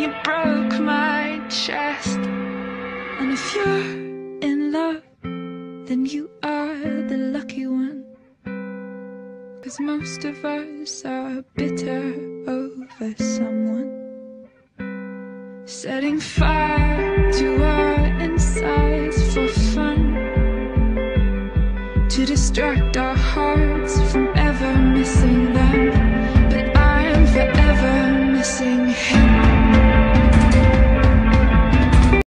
you broke my chest. And if you're in love, then you are the lucky one. 'Cause most of us are bitter over someone. Setting fire to our insides for fun, to distract our hearts